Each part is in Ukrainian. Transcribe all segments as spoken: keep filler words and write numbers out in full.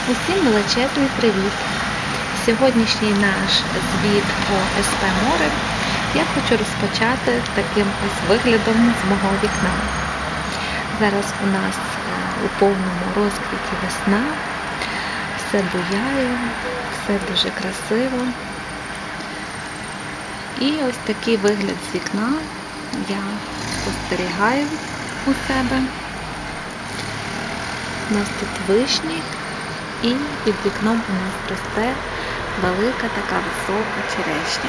Усім величезний привіт! Сьогоднішній наш звіт по ес пе «Море» я хочу розпочати таким ось виглядом з мого вікна. Зараз у нас у повному розквіті весна, все буяє, все дуже красиво. І ось такий вигляд з вікна я спостерігаю у себе. У нас тут вишні. І під вікном у нас росте велика така висока черешня.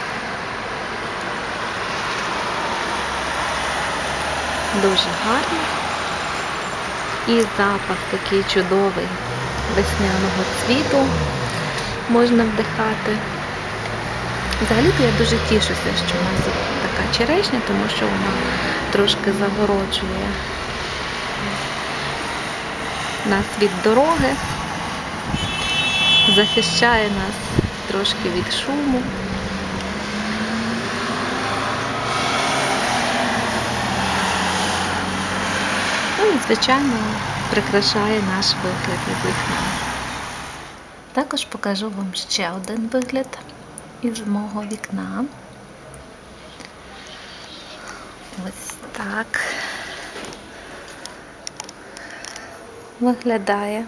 Дуже гарно. І запах такий чудовий весняного цвіту можна вдихати. Взагалі-то я дуже тішуся, що у нас така черешня, тому що вона трошки загороджує нас від дороги. Захищає нас трошки від шуму. Ну і, звичайно, прикрашає наш вигляд із вікна. Також покажу вам ще один вигляд із мого вікна. Ось так виглядає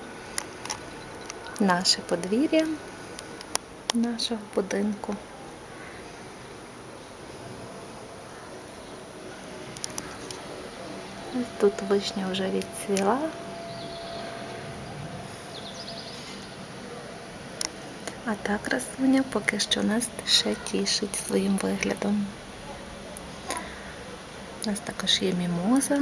наше подвір'я нашого будинку. Ось тут вишня вже відцвіла. А та красуня поки що нас ще тішить своїм виглядом. У нас також є мімоза.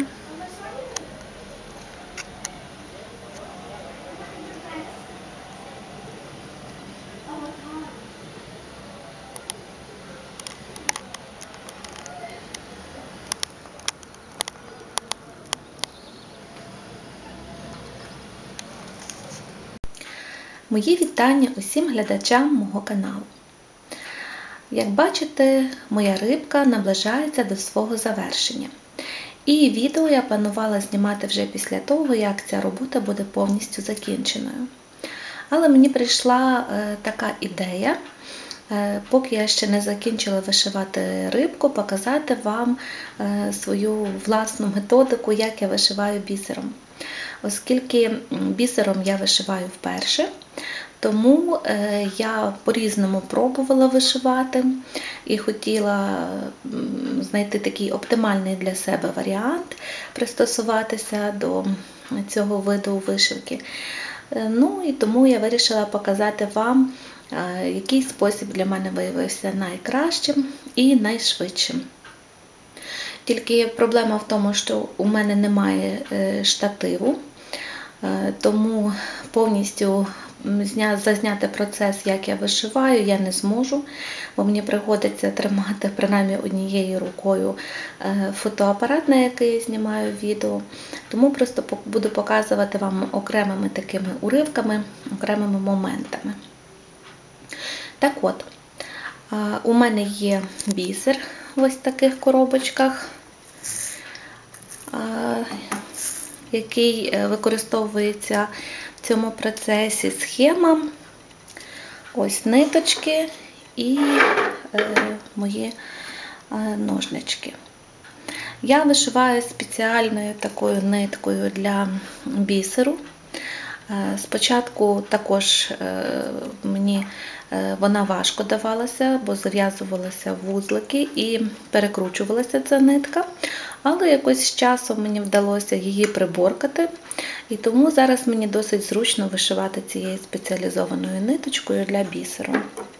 Мої вітання усім глядачам мого каналу. Як бачите, моя рибка наближається до свого завершення. І відео я планувала знімати вже після того, як ця робота буде повністю закінченою. Але мені прийшла е, така ідея, е, поки я ще не закінчила вишивати рибку, показати вам е, свою власну методику, як я вишиваю бісером. Оскільки бісером я вишиваю вперше, тому я по-різному пробувала вишивати і хотіла знайти такий оптимальний для себе варіант, пристосуватися до цього виду вишивки. Ну і тому я вирішила показати вам, який спосіб для мене виявився найкращим і найшвидшим. Тільки проблема в тому, що у мене немає штативу, тому повністю зазняти процес, як я вишиваю, я не зможу, бо мені приходиться тримати принаймні однією рукою фотоапарат, на який я знімаю відео. Тому просто буду показувати вам окремими такими уривками, окремими моментами. Так от, у мене є бісер в ось таких коробочках, який використовується в цьому процесі, схема, ось ниточки і е, мої е, ножнички. Я вишиваю спеціальною такою ниткою для бісеру. Е, спочатку також е, мені е, вона важко давалася, бо зав'язувалася в вузлики і перекручувалася ця нитка. Але якось з часом мені вдалося її приборкати, і тому зараз мені досить зручно вишивати цією спеціалізованою ниточкою для бісеру.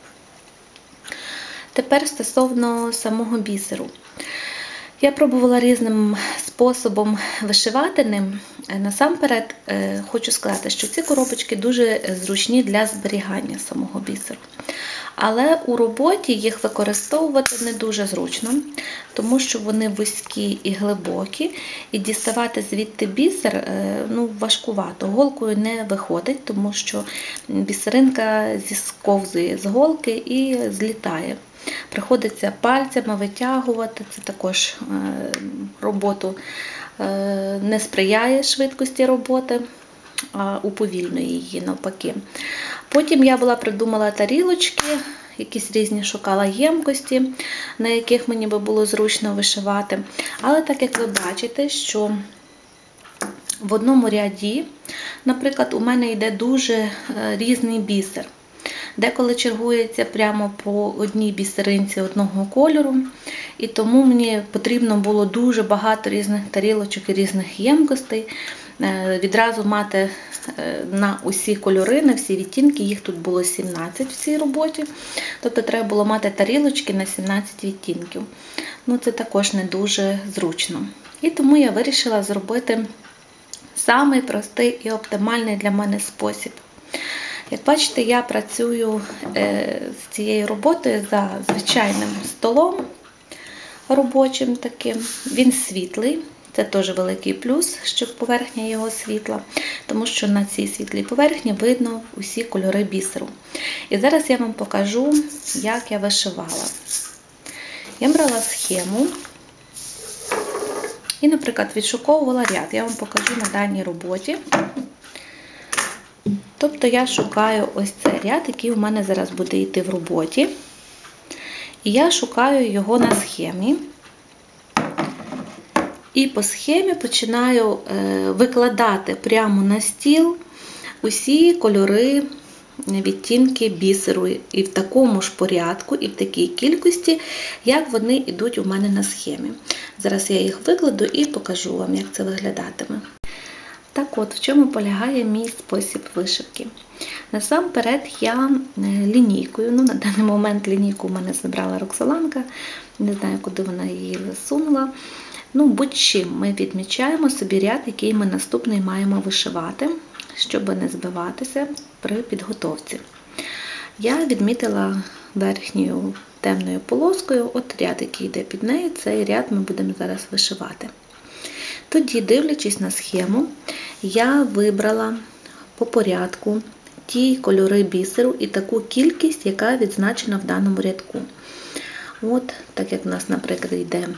Тепер стосовно самого бісеру. Я пробувала різним способом вишивати ним. Насамперед хочу сказати, що ці коробочки дуже зручні для зберігання самого бісеру. Але у роботі їх використовувати не дуже зручно, тому що вони вузькі і глибокі, і діставати звідти бісер ну, важкувато. Голкою не виходить, тому що бісеринка зісковзує з голки і злітає. Приходиться пальцями витягувати, це також роботу не сприяє швидкості роботи. уповільнює її навпаки. Потім я була придумала тарілочки, якісь різні шукала ємкості, на яких мені би було зручно вишивати. Але так як ви бачите, що в одному ряді, наприклад, у мене йде дуже різний бісер. Деколи чергується прямо по одній бісеринці одного кольору, і тому мені потрібно було дуже багато різних тарілочок і різних ємкостей, відразу мати на усі кольори, на всі відтінки, їх тут було сімнадцять в цій роботі, тобто треба було мати тарілочки на сімнадцять відтінків. Ну, це також не дуже зручно. І тому я вирішила зробити самий простий і оптимальний для мене спосіб. Як бачите, я працюю з цією роботою за звичайним столом робочим таким. Він світлий, це теж великий плюс, що поверхня його світла, тому що на цій світлій поверхні видно усі кольори бісеру. І зараз я вам покажу, як я вишивала. Я брала схему і, наприклад, відшуковувала ряд. Я вам покажу на даній роботі. Тобто я шукаю ось цей ряд, який у мене зараз буде йти в роботі. І я шукаю його на схемі. І по схемі починаю викладати прямо на стіл усі кольори, відтінки бісеру. І в такому ж порядку, і в такій кількості, як вони йдуть у мене на схемі. Зараз я їх викладу і покажу вам, як це виглядатиме. Так от, в чому полягає мій спосіб вишивки. Насамперед я лінійкою, ну на даний момент лінійку у мене забрала Роксоланка, не знаю, куди вона її засунула. Ну, будь-чим ми відмічаємо собі ряд, який ми наступний маємо вишивати, щоб не збиватися при підготовці. Я відмітила верхньою темною полоскою, от ряд, який йде під нею, цей ряд ми будемо зараз вишивати. Тоді, дивлячись на схему, я вибрала по порядку ті кольори бісеру і таку кількість, яка відзначена в даному рядку. От, так як в нас, наприклад, йде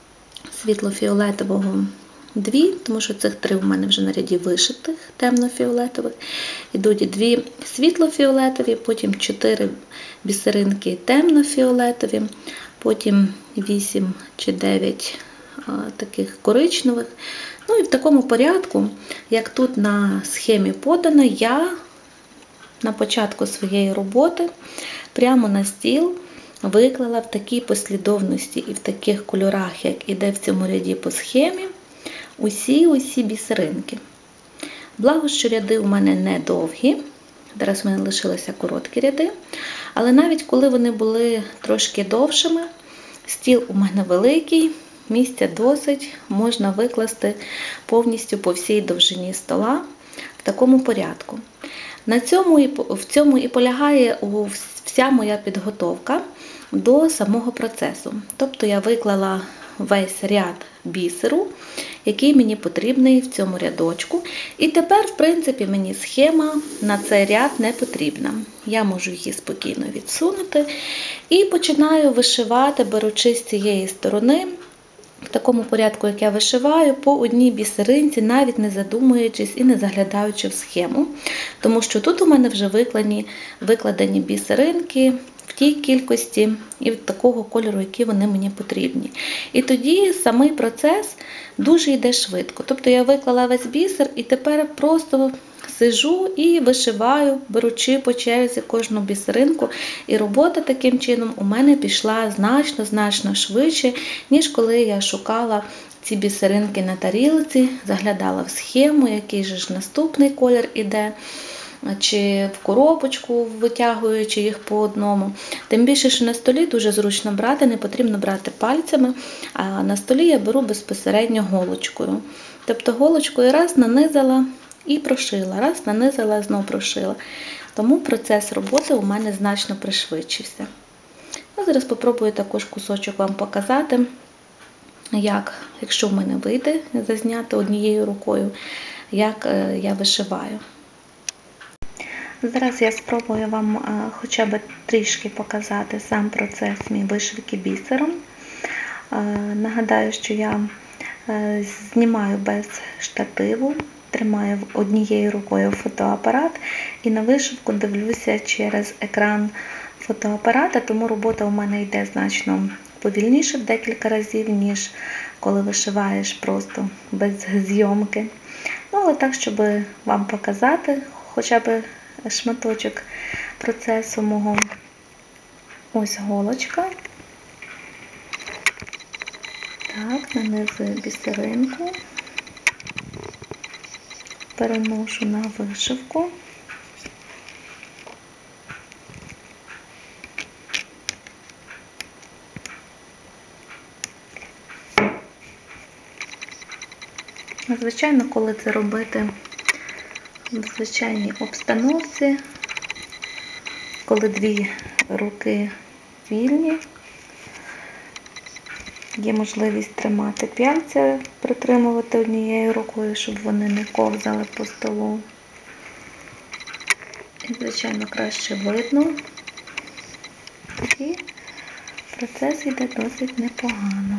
світло-фіолетового дві, тому що цих три у мене вже на ряді вишитих, темно-фіолетових. Йдуть дві світло-фіолетові, потім чотири бісеринки темно-фіолетові, потім вісім чи дев'ять таких коричневих. Ну і в такому порядку, як тут на схемі подано, я на початку своєї роботи прямо на стіл виклала в такій послідовності і в таких кольорах, як іде в цьому ряді по схемі, усі-усі бісеринки. Благо, що ряди у мене не довгі, зараз в мене лишилися короткі ряди, але навіть коли вони були трошки довшими, стіл у мене великий, місця досить, можна викласти повністю по всій довжині стола в такому порядку. На цьому і, в цьому і полягає вся моя підготовка до самого процесу. Тобто я виклала весь ряд бісеру, який мені потрібний в цьому рядочку. І тепер, в принципі, мені схема на цей ряд не потрібна. Я можу її спокійно відсунути і починаю вишивати, беручи з цієї сторони, в такому порядку, як я вишиваю, по одній бісеринці, навіть не задумуючись і не заглядаючи в схему. Тому що тут у мене вже викладені, викладені бісеринки в тій кількості і в такого кольору, які вони мені потрібні. І тоді самий процес дуже йде швидко. Тобто я виклала весь бісер і тепер просто сижу і вишиваю, беручи по черзі кожну бісеринку. І робота таким чином у мене пішла значно-значно швидше, ніж коли я шукала ці бісеринки на тарілці, заглядала в схему, який же ж наступний колір іде, чи в коробочку, витягуючи їх по одному. Тим більше, що на столі дуже зручно брати, не потрібно брати пальцями, а на столі я беру безпосередньо голочкою. Тобто голочкою раз нанизала і прошила, раз нанизала, знов прошила. Тому процес роботи у мене значно пришвидшився. Ну, зараз спробую також кусочок вам показати, як, якщо в мене вийде зазняти однією рукою, як я вишиваю. Зараз я спробую вам хоча б трішки показати сам процес мій вишивки бісером. Нагадаю, що я знімаю без штативу, тримаю однією рукою фотоапарат і на вишивку дивлюся через екран фотоапарата, тому робота у мене йде значно повільніше в декілька разів, ніж коли вишиваєш просто без зйомки. Ну, але так, щоб вам показати хоча б шматочок процесу мого. Ось голочка. Так, нанизую бісеринку, переношу на вишивку. Звичайно, коли це робити в звичайній обстановці, коли дві руки вільні, є можливість тримати п'яльця, притримувати однією рукою, щоб вони не ковзали по столу. І, звичайно, краще видно. І процес йде досить непогано.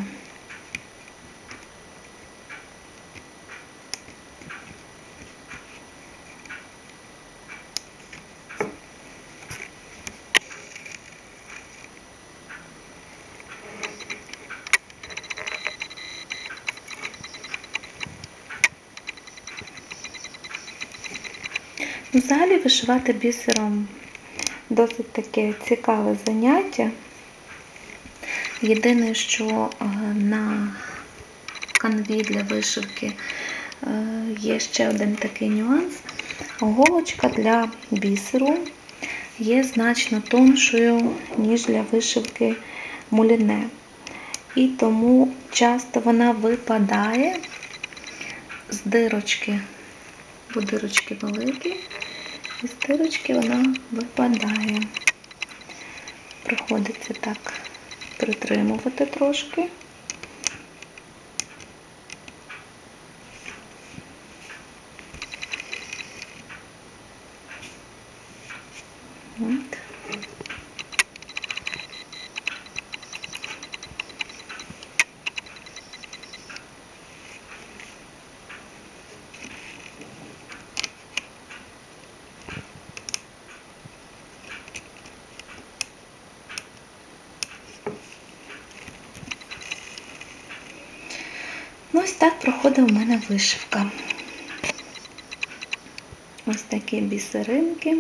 Взагалі вишивати бісером досить таке цікаве заняття. Єдине, що на канві для вишивки є ще один такий нюанс. Голочка для бісеру є значно тоншою, ніж для вишивки муліне. І тому часто вона випадає з дирочки, бо дирочки великі, і з дирочки вона випадає. Приходиться так притримувати трошки. От. Ось так проходить у мене вишивка. Ось такі бісеринки.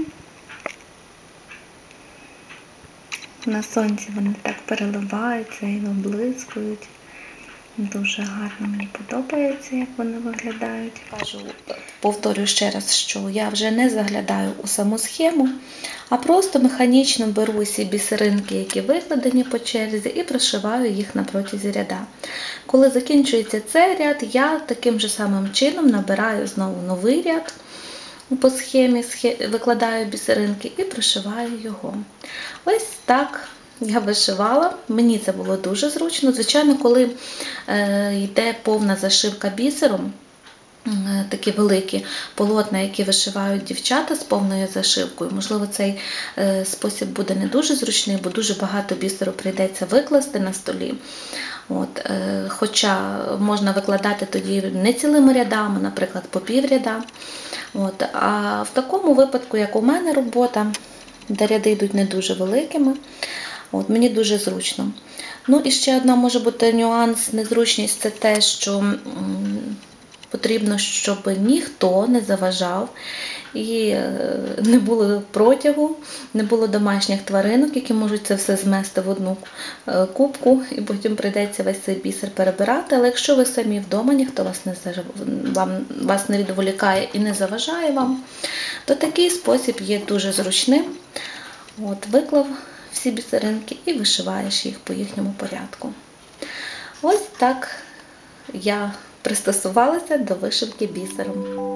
На сонці вони так переливаються і виблискують. Дуже гарно, мені подобається, як вони виглядають. Кажу, повторюю ще раз, що я вже не заглядаю у саму схему, а просто механічно беру усі бісеринки, які викладені по черзі, і прошиваю їх на протязі ряда. Коли закінчується цей ряд, я таким же самим чином набираю знову новий ряд по схемі, викладаю бісеринки і прошиваю його. Ось так я вишивала, мені це було дуже зручно. Звичайно, коли е, йде повна зашивка бісером, е, такі великі полотна, які вишивають дівчата з повною зашивкою, можливо, цей е, спосіб буде не дуже зручний, бо дуже багато бісеру прийдеться викласти на столі. От, е, хоча можна викладати тоді не цілими рядами, наприклад, по півряда. От, а в такому випадку, як у мене робота, де ряди йдуть не дуже великими, от, мені дуже зручно. Ну і ще одна може бути нюанс, незручність, це те, що м, потрібно, щоб ніхто не заважав і е, не було протягу, не було домашніх тваринок, які можуть це все змести в одну е, кубку, і потім прийдеться весь цей бісер перебирати. Але якщо ви самі вдома, ніхто вас не, вам, вас не відволікає і не заважає вам, то такий спосіб є дуже зручним. От, виклав всі бісеринки і вишиваєш їх по їхньому порядку. Ось так я пристосувалася до вишивки бісером.